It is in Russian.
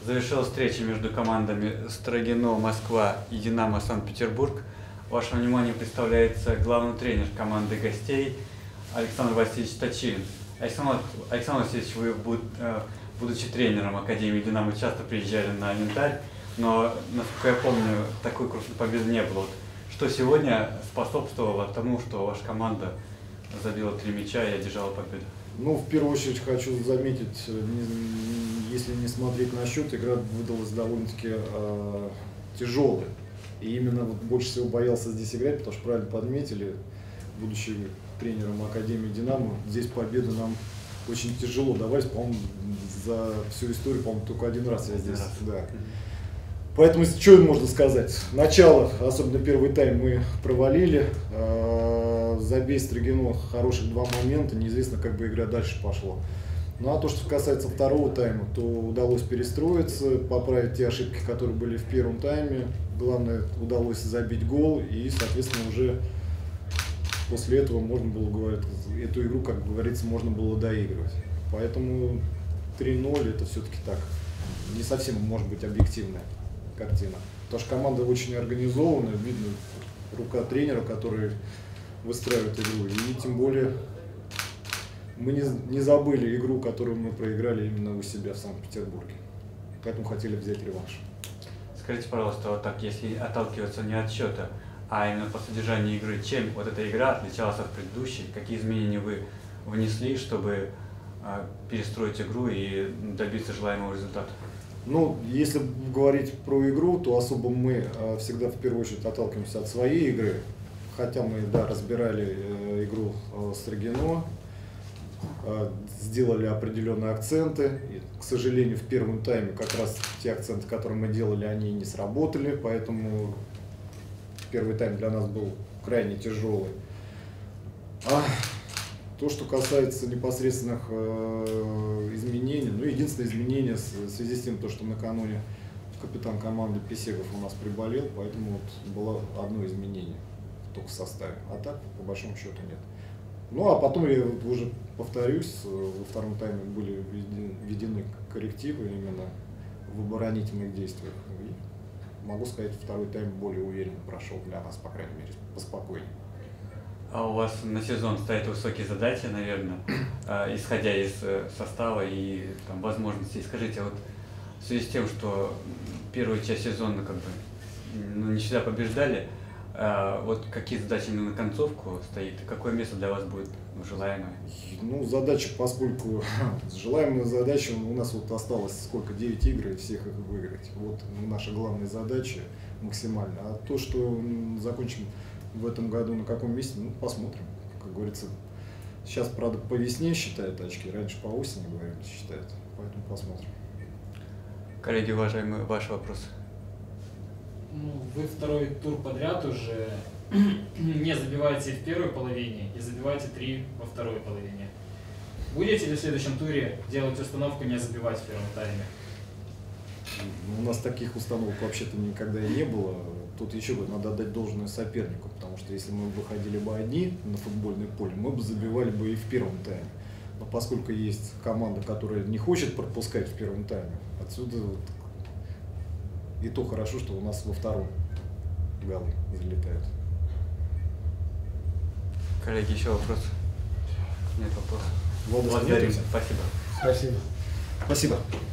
Завершилась встреча между командами Строгино Москва и Динамо Санкт-Петербург. Вашему вниманию представляется главный тренер команды гостей Александр Васильевич Точилин. Александр Васильевич, вы, будучи тренером Академии Динамо, часто приезжали на Янтарь, но, насколько я помню, такой крупной победы не было. Что сегодня способствовало тому, что ваша команда забила 3 мяча и одержала победу? Ну, в первую очередь хочу заметить, если не смотреть на счет, игра выдалась довольно-таки тяжелая. И именно больше всего боялся здесь играть, потому что правильно подметили, будучи тренером Академии Динамо, здесь победы нам очень тяжело давались, по-моему, за всю историю, по-моему, только один раз я здесь. Да. Поэтому, что можно сказать? Начало, особенно первый тайм, мы провалили. Забей Строгино хороших 2 момента, неизвестно, как бы игра дальше пошла. Ну а то, что касается второго тайма, то удалось перестроиться, поправить те ошибки, которые были в первом тайме. Главное, удалось забить гол, и, соответственно, уже после этого можно было говорить, эту игру, как говорится, можно было доигрывать. Поэтому 3-0 это все-таки так, не совсем может быть объективная картина. Потому что команда очень организованная, видно рука тренера, который выстраивает игру. И тем более мы не забыли игру, которую мы проиграли именно у себя в Санкт-Петербурге. Поэтому хотели взять реванш. Скажите, пожалуйста, вот так, если отталкиваться не от счета, а именно по содержанию игры, чем вот эта игра отличалась от предыдущей? Какие изменения вы внесли, чтобы перестроить игру и добиться желаемого результата? Ну, если говорить про игру, то особо мы всегда в первую очередь отталкиваемся от своей игры. Хотя мы, да, разбирали игру Строгино, сделали определенные акценты. И, к сожалению, в первом тайме как раз те акценты, которые мы делали, они не сработали. Поэтому первый тайм для нас был крайне тяжелый. А то, что касается непосредственных изменений, ну, единственное изменение в связи с тем, что накануне капитан команды Песегов у нас приболел, поэтому вот было одно изменение только в составе, а так, по большому счету, нет. Ну, а потом, я уже повторюсь, во втором тайме были введены коррективы именно в оборонительных действиях. И могу сказать, второй тайм более уверенно прошел для нас, по крайней мере, поспокойнее. А у вас на сезон стоят высокие задачи, наверное, исходя из состава и там, возможностей. Скажите, вот в связи с тем, что первую часть сезона как бы не всегда побеждали, вот какие задачи именно на концовку стоит, и какое место для вас будет желаемое? Ну, задача, поскольку желаемая задача, у нас вот осталось сколько, 9 игр, и всех их выиграть. Вот наша главная задача максимально. А то, что закончим в этом году на каком месте, ну, посмотрим. Как говорится, сейчас, правда, по весне считают очки, раньше по осени, говорят, считают. Поэтому посмотрим. Коллеги, уважаемые, ваши вопросы. Ну, вы второй тур подряд уже не забиваете в первой половине и забиваете 3 во второй половине. Будете ли в следующем туре делать установку не забивать в первом тайме? У нас таких установок вообще-то никогда и не было. Тут еще надо отдать должное сопернику, потому что если мы выходили бы одни на футбольное поле, мы бы забивали бы и в первом тайме. Но поскольку есть команда, которая не хочет пропускать в первом тайме, отсюда вот и то хорошо, что у нас во втором голы залетают. Коллеги, еще вопрос? Нет вопросов. Благодарю. Спасибо. Спасибо. Спасибо.